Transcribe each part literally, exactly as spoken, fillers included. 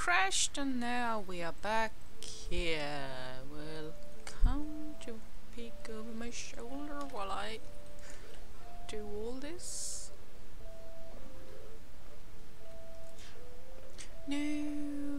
crashed and now we are back here. Welcome to peek over my shoulder while I do all this. No.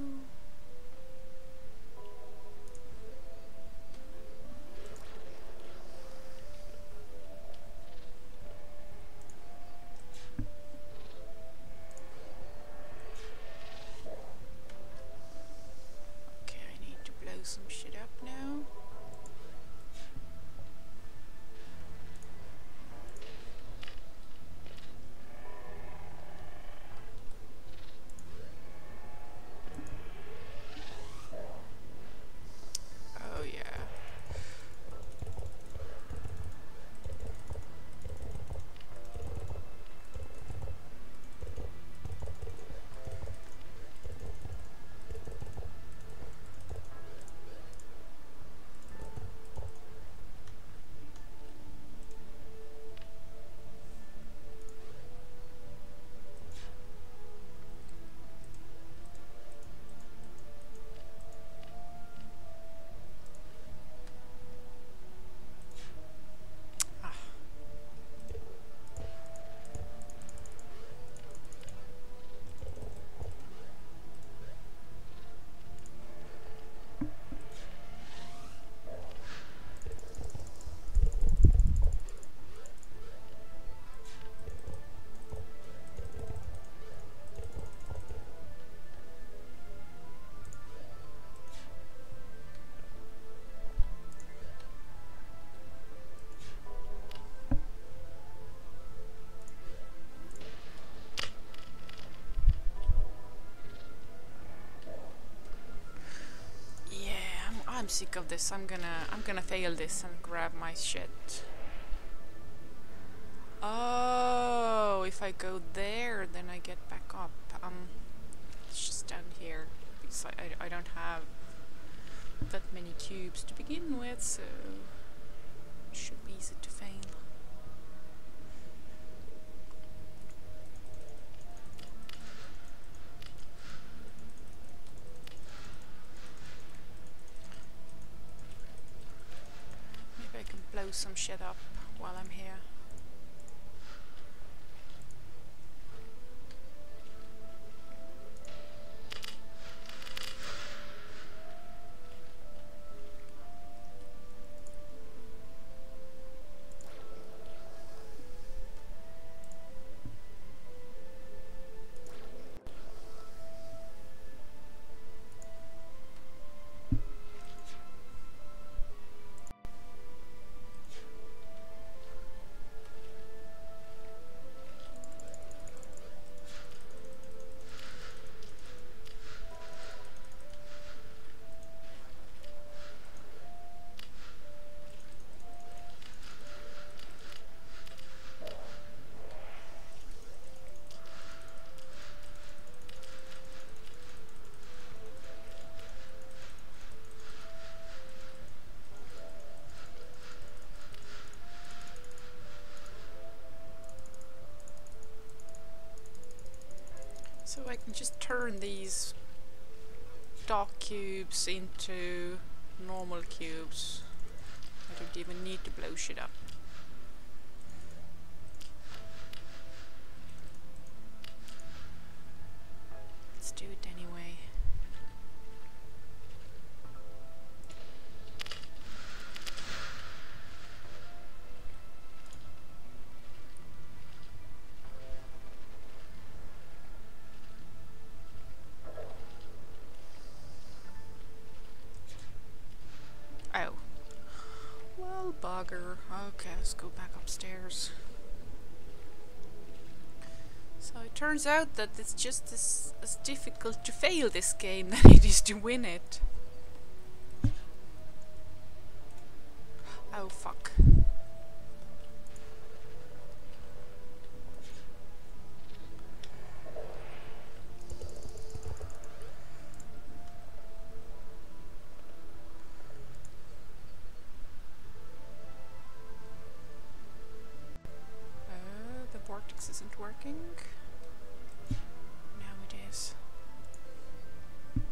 Some shit up now. Oh yeah. I'm sick of this. I'm gonna I'm gonna fail this and grab my shit. Oh, if I go there, then I get back up. Um, let's just stand here because I, I, I don't have that many cubes to begin with, so it should be easy to fail. Blow some shit up while I'm here. So I can just turn these dark cubes into normal cubes. I don't even need to blow shit up. Let's do it anyway. Oh. Well, bugger. Okay, let's go back upstairs. So it turns out that it's just as, as difficult to fail this game than it is to win it. Oh, fuck. Vortex isn't working. Now it is.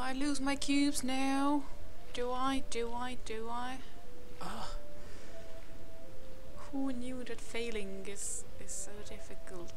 I lose my cubes now? Do I? Do I? Do I? Ugh. Who knew that failing is, is so difficult?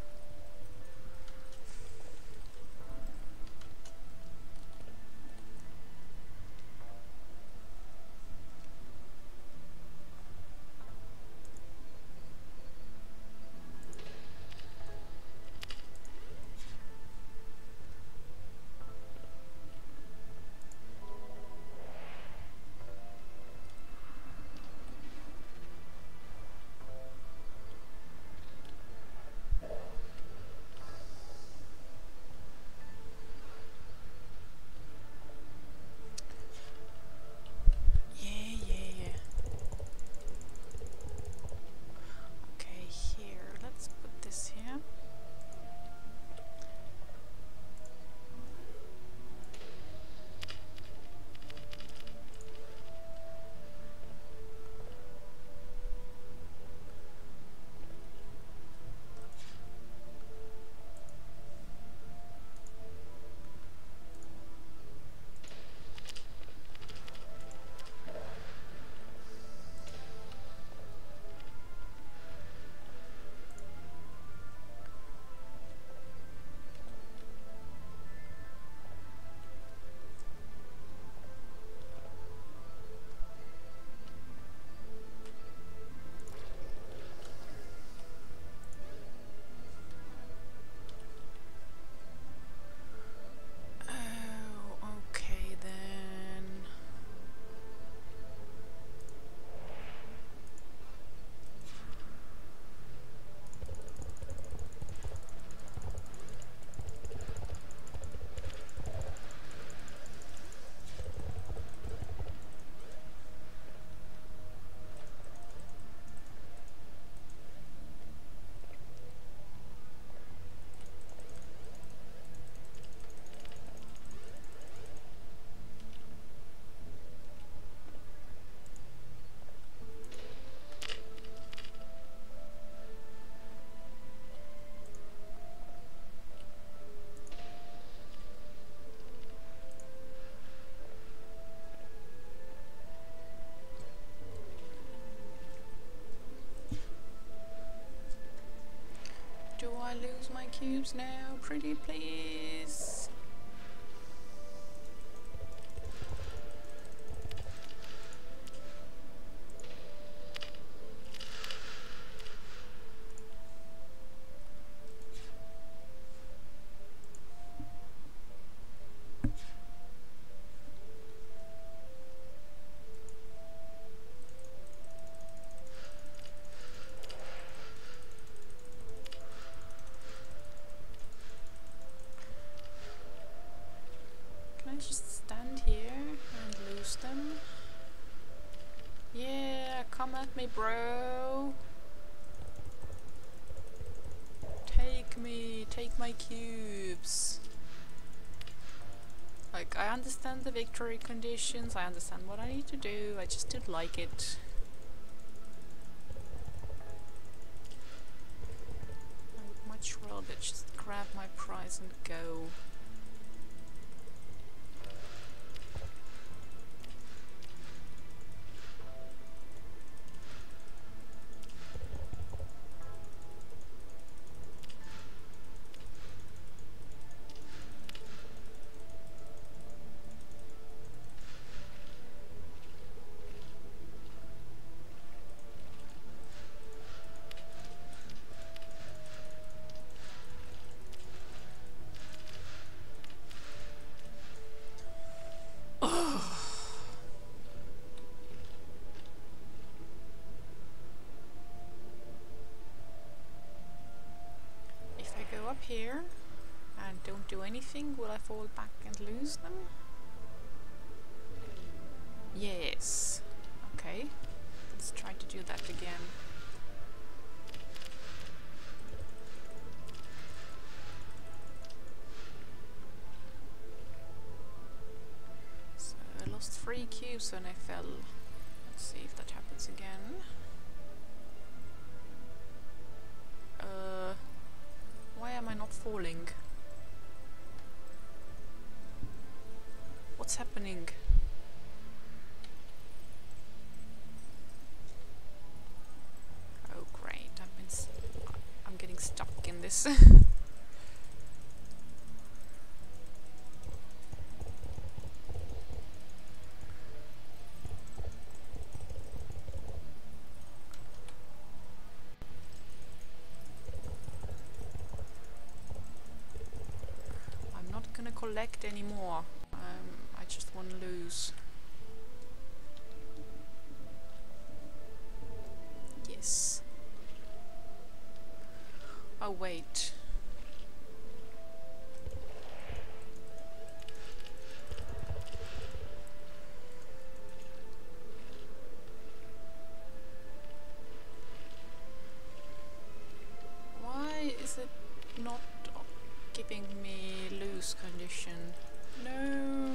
Do I lose my cubes now? Pretty please. Just stand here and lose them. Yeah, come at me, bro. Take me, take my cubes. Like, I understand the victory conditions, I understand what I need to do, I just didn't like it. I would much rather just grab my prize and go. Here and don't do anything, will I fall back and lose them? Yes. Okay. Let's try to do that again. So I lost three cubes when I fell. Let's see if that happens again. Uh Why am I not falling? what's happening? Oh great, I've been s I'm getting stuck in this. I'm not gonna collect anymore. Um, I just want to lose. Yes. Oh wait. Why is it not giving me lose condition? No!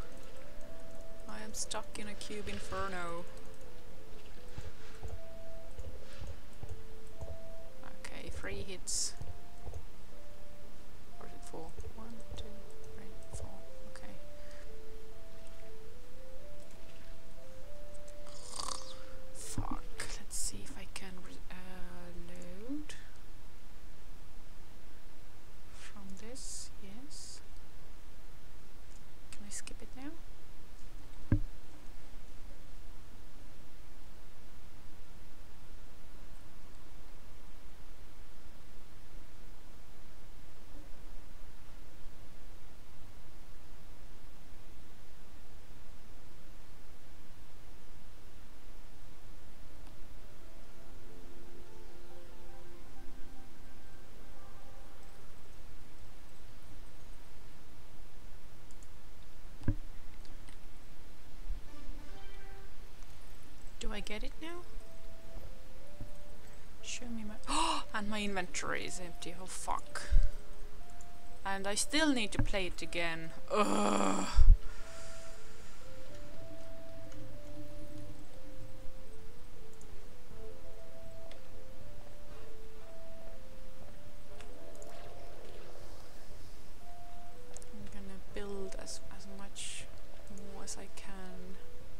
I am stuck in a cube inferno. Okay, three hits. Or is it four? One, two, three, four. Okay. Fuck. Let's see if I can re uh, load from this. Yes. Can I skip it now? Do I get it now? Show me my... Oh! And my inventory is empty. Oh fuck. And I still need to play it again. Ugh. I'm gonna build as, as much more as I can.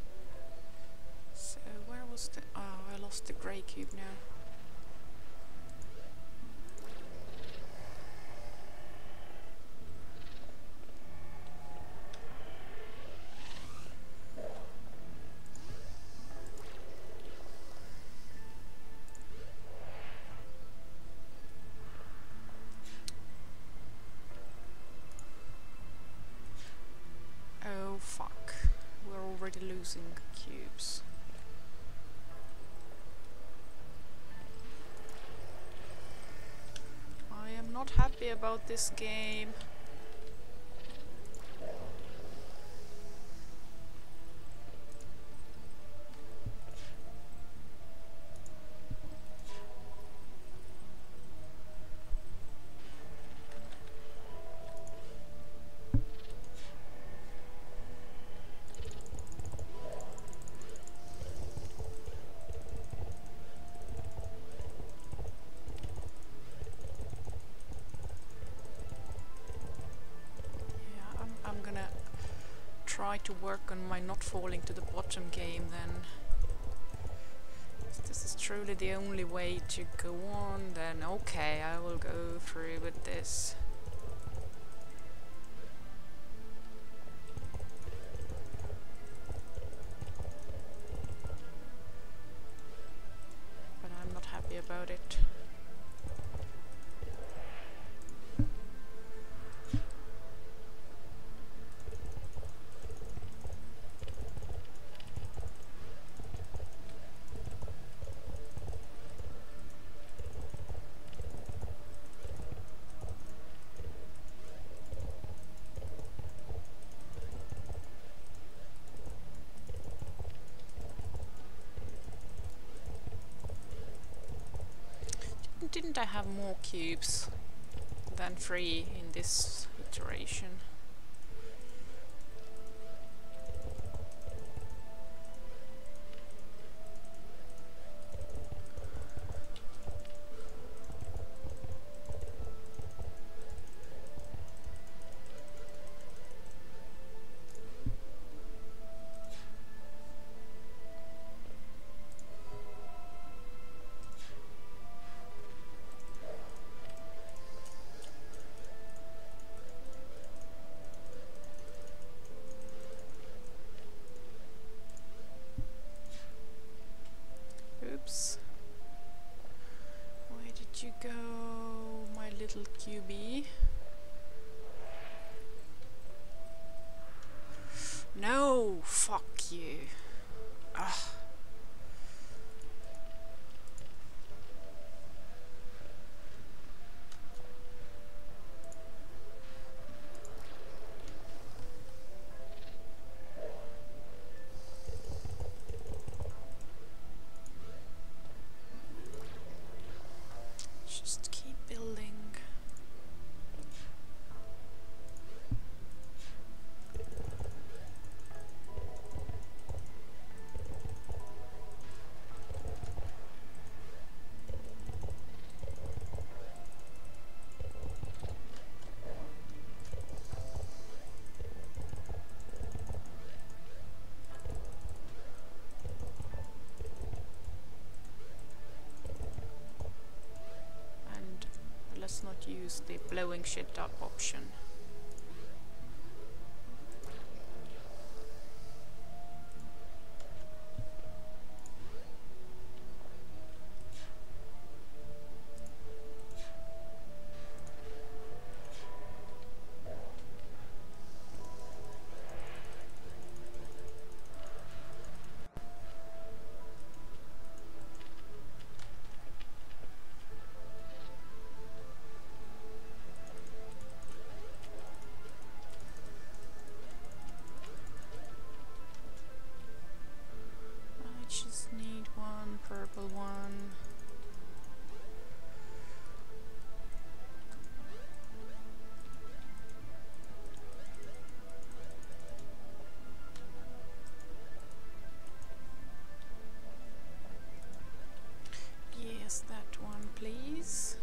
So where was the... Oh, I lost the grey cube now. Oh fuck. We're already losing cubes. I am not happy about this game. Try to work on my not falling to the bottom game then. If this is truly the only way to go on, then okay, I will go through with this. But I'm not happy about it. Didn't I have more cubes than three in this iteration? No! Fuck you. Ugh. Just keep building. Let's not use the blowing shit up option. Just need one purple one. Yes, that one, please.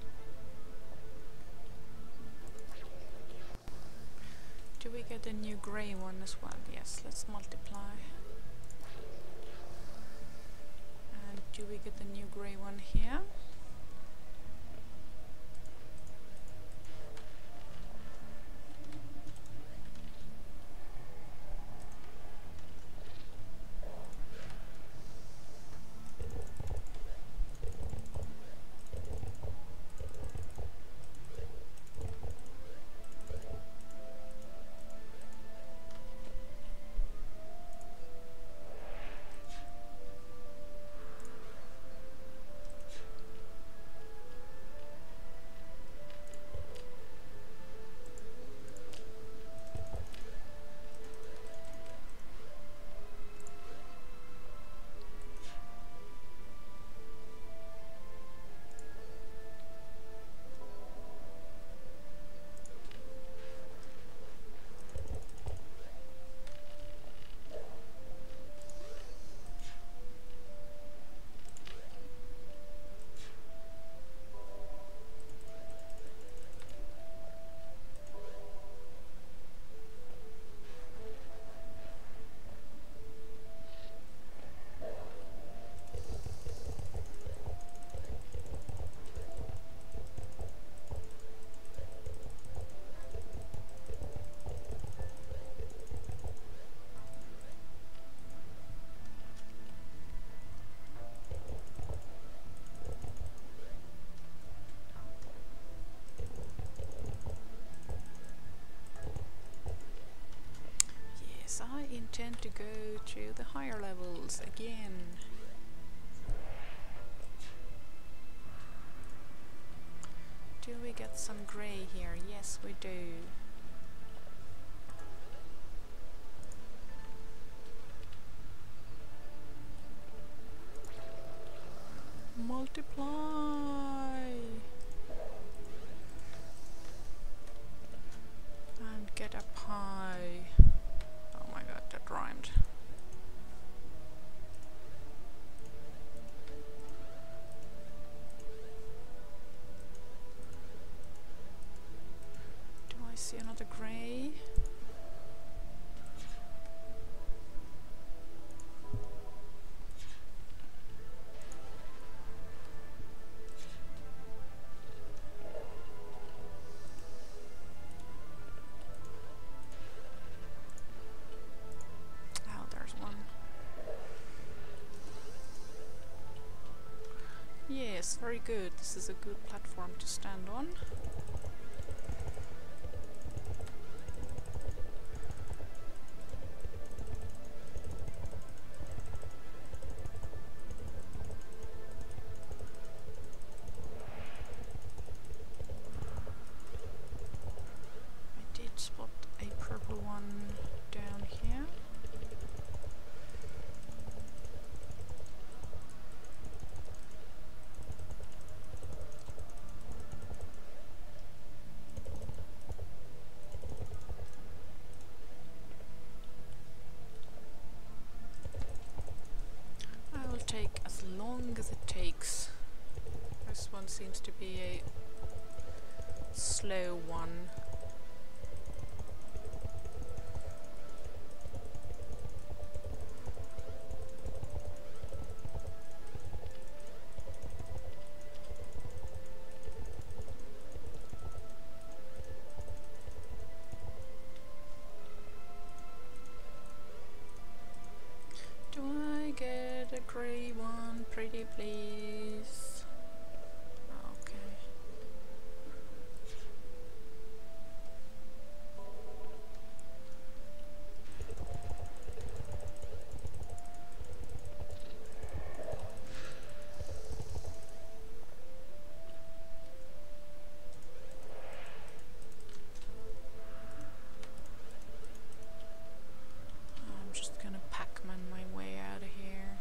Do we get a new grey one as well? Yes, let's multiply. Do we get the new grey one here? I intend to go to the higher levels again. Do we get some grey here? Yes, we do. Multiply! And get up high. Oh my god, that rhymed. Do I see another grey? Yes, very good. This is a good platform to stand on. take as long as it takes. This one seems to be a slow one. Get a grey one, pretty please. Okay. I'm just gonna Pac-Man my way out of here.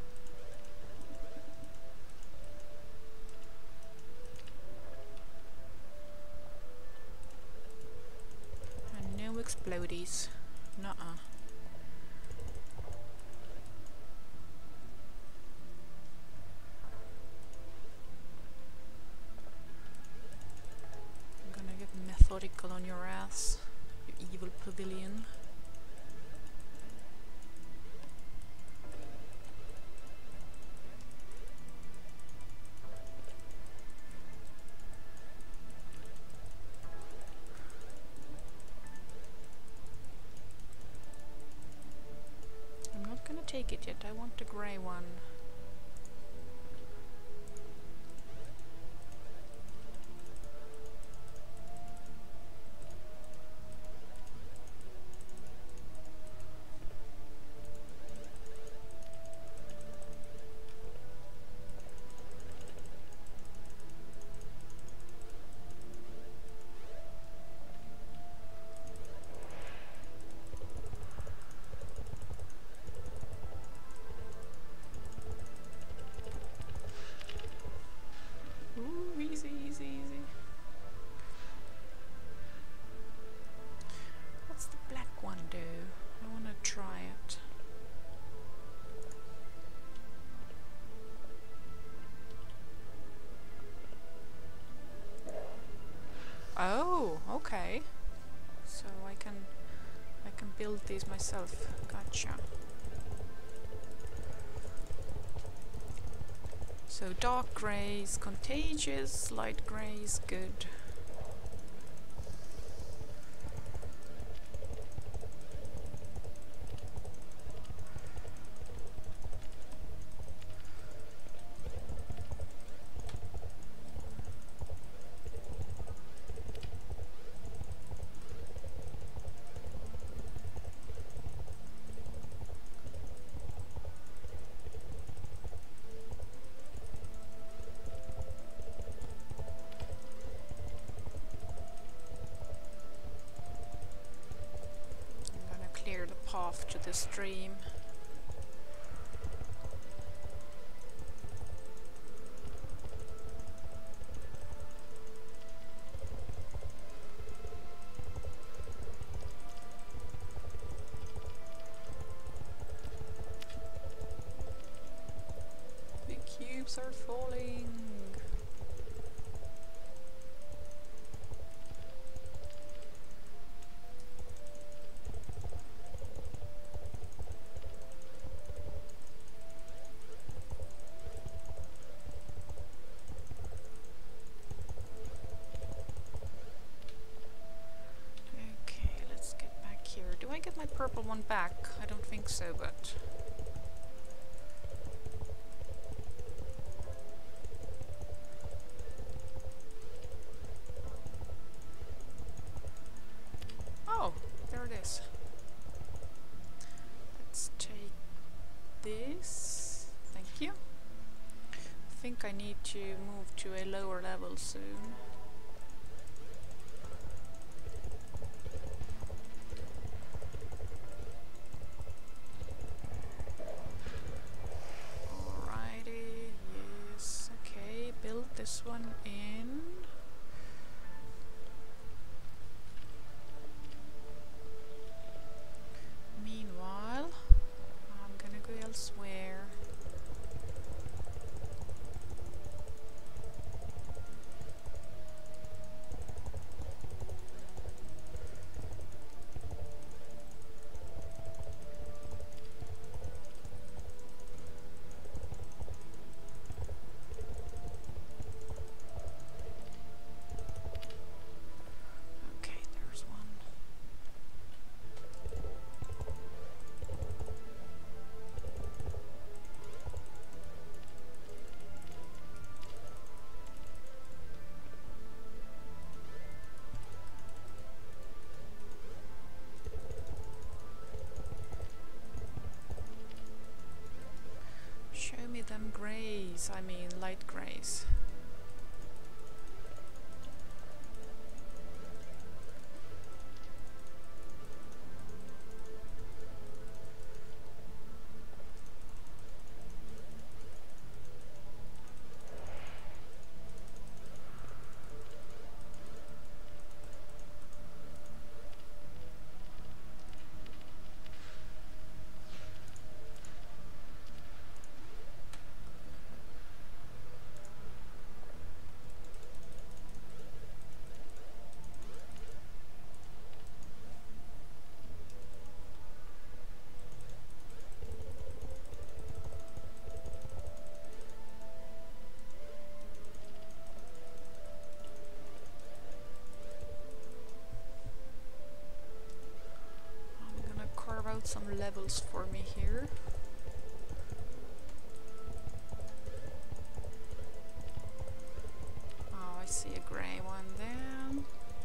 And no explodies. Nuh-uh. I'm gonna get methodical on your ass, you evil pavilion. Take it yet, I want the grey one. Oh, okay. So I can I can build these myself. Gotcha. So dark grey is contagious, light grey is good. Path to the stream. The cubes are falling. Purple one back? I don't think so, but oh, there it is. Let's take this. Thank you. I think I need to move to a lower level soon. This one in. Meanwhile, I'm gonna go elsewhere. them greys, I mean light greys. Some levels for me here. Oh, I see a grey one there.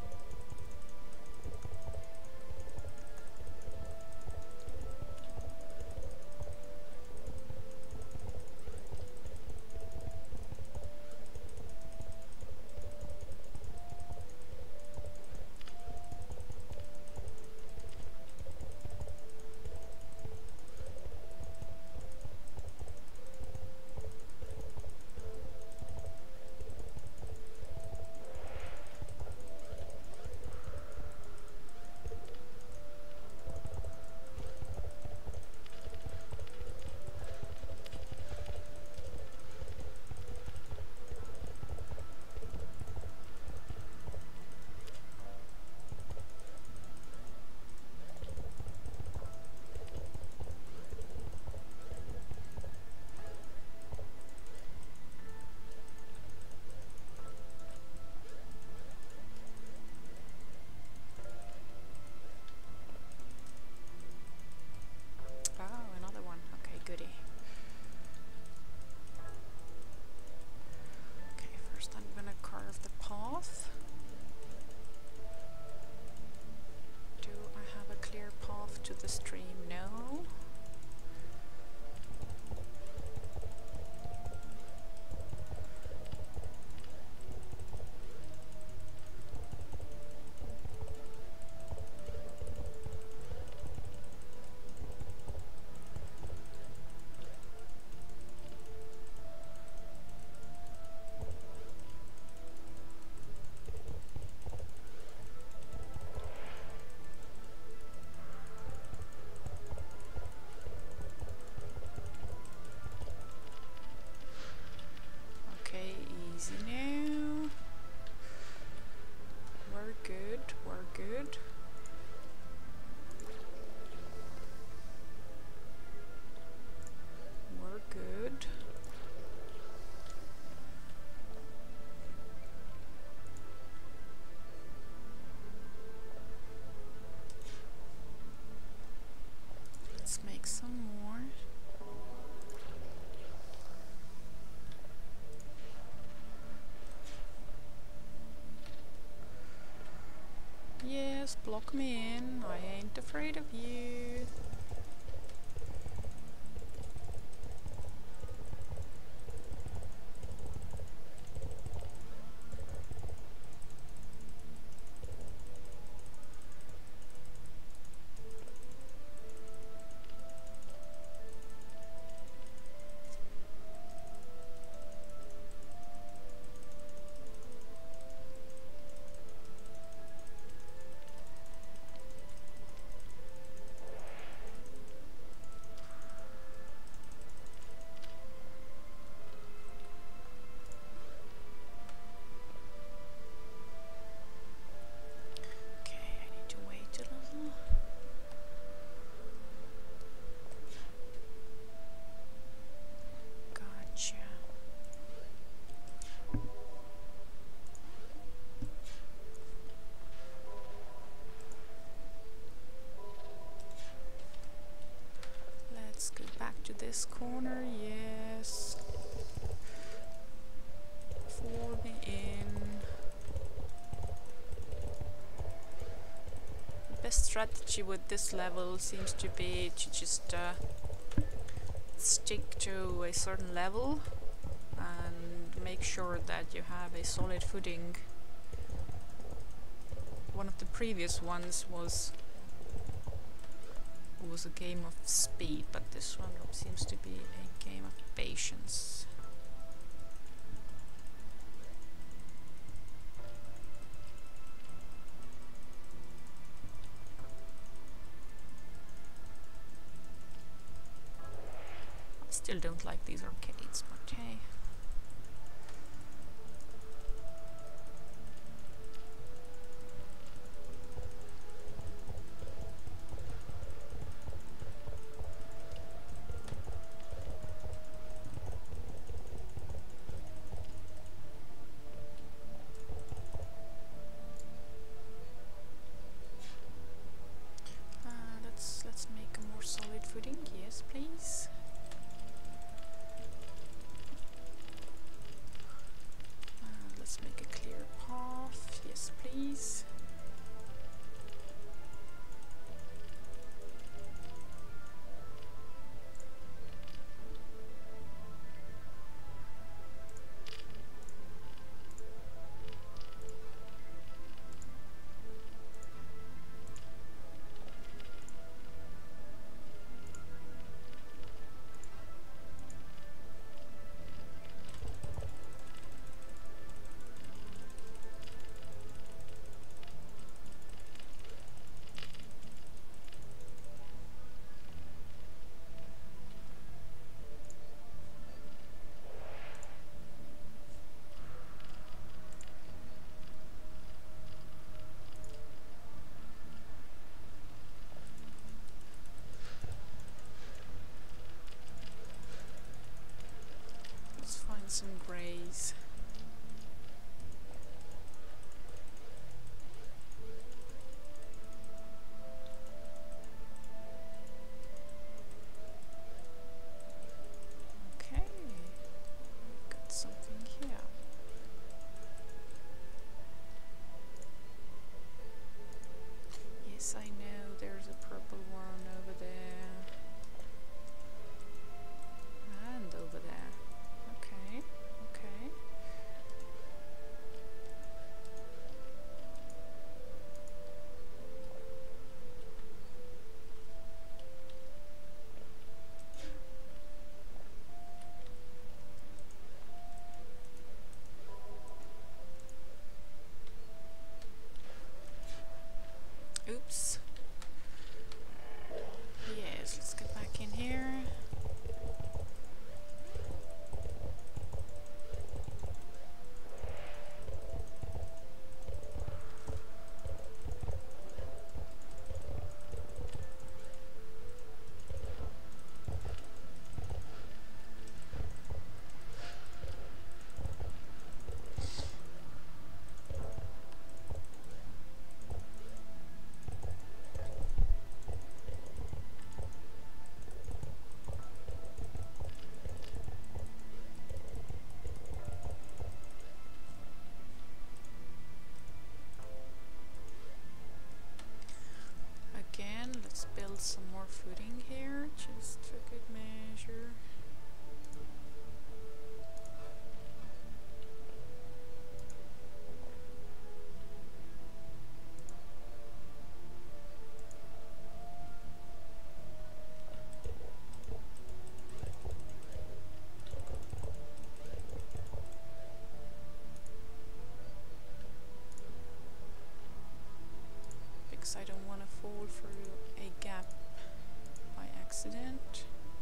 Just block me in, I ain't afraid of you. This corner, yes. Fold me in. The best strategy with this level seems to be to just uh, stick to a certain level and make sure that you have a solid footing. One of the previous ones was was a game of speed, but this one seems to be a game of patience. I still don't like these arcades, but hey. Yes, please. Uh, let's make a clear path. Yes, please. Some grays. Okay, we've got something here. Yes, I know there's a purple one over there. And over there. Okay, okay. Oops. Yes, let's get back in here. Let's build some more footing here, just for good measure. Because I don't want to fall through a gap by accident.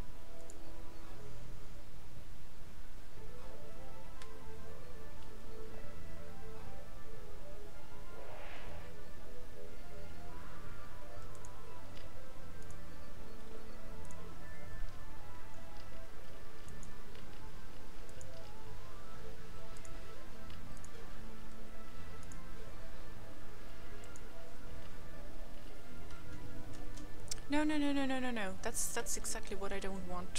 No, no, no, no, no, no, no. That's that's exactly what I don't want.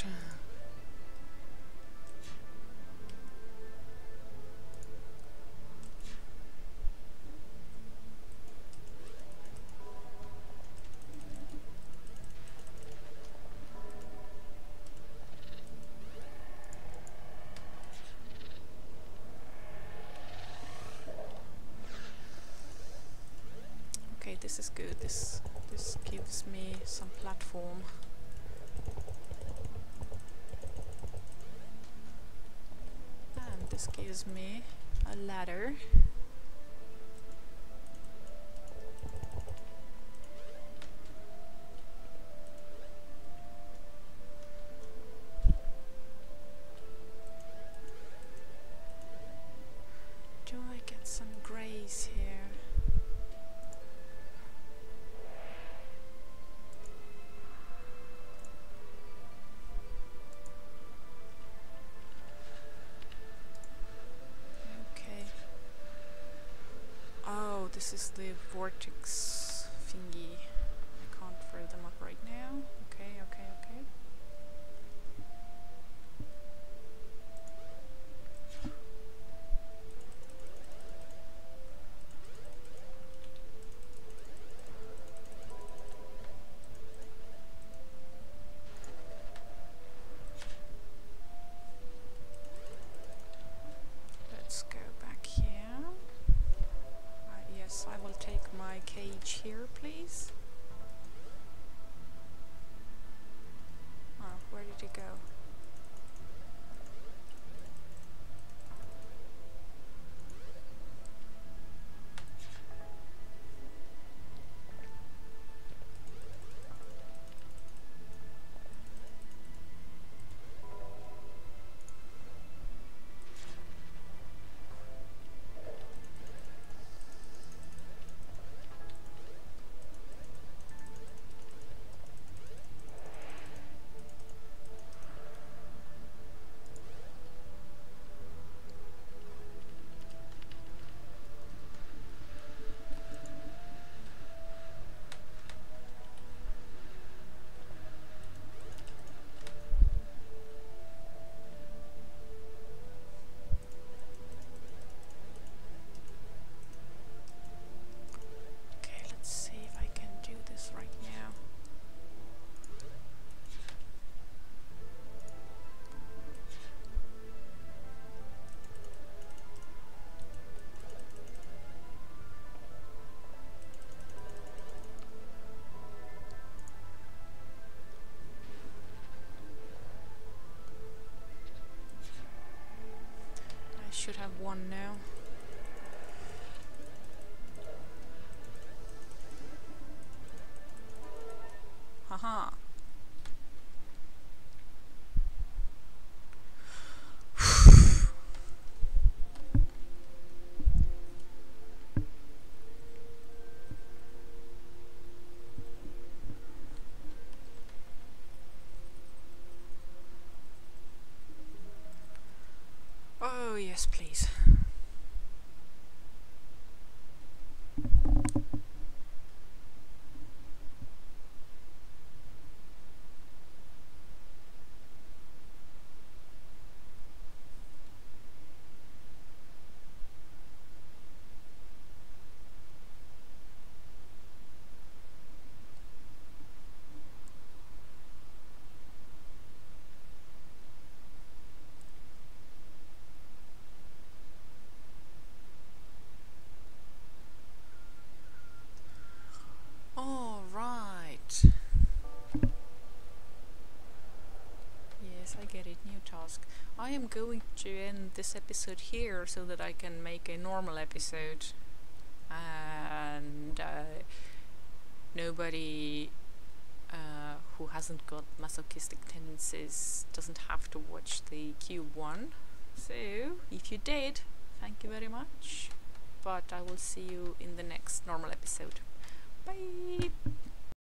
this is good. This this gives me some platform. And this gives me a ladder. Do I get some grays here? This is the vortex thingy. I can't throw them up right now. Okay, okay, okay. Let's go back here. Yes, I will take my cage here, please. Oh, where did he go? Should have one now. Haha. Oh, yes, please. I am going to end this episode here so that I can make a normal episode, and uh, nobody uh, who hasn't got masochistic tendencies doesn't have to watch the cube one. So if you did, thank you very much, but I will see you in the next normal episode. Bye!